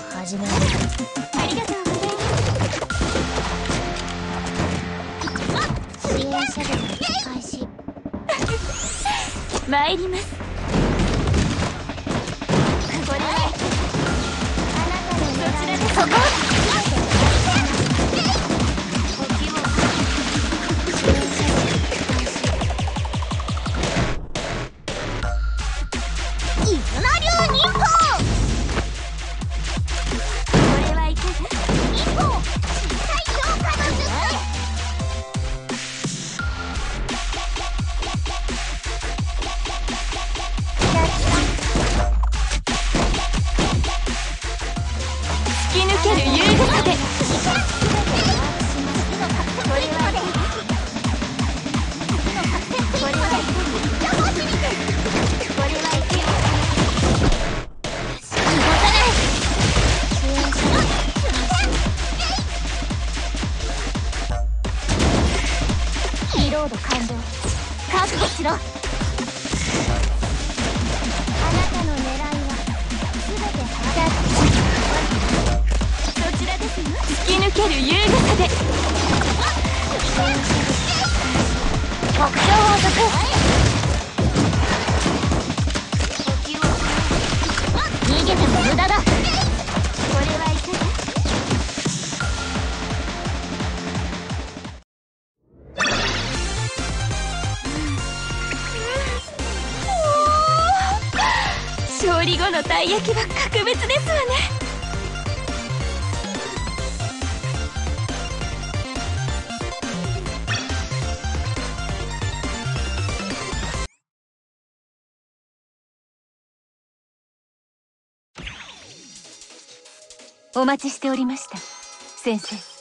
始める。 ありがとうございます。 支援射撃開始。 参ります。これはあなたのどちら狙いですか？ 支援射撃開始。 絆流忍法。これはいかが？忍法身体強化の術。突き抜ける優雅さで。これはいかが？これはいかが？これはいかが？動かない。 支援射撃開始。 リロード完了。覚悟しろ。 あなたの狙いは全て把握。 どちらですよ。突き抜ける優雅さで。目標を解く。逃げても無駄だ。これはいかが？勝利後のたい焼きは格別ですわね。お待ちしておりました、先生。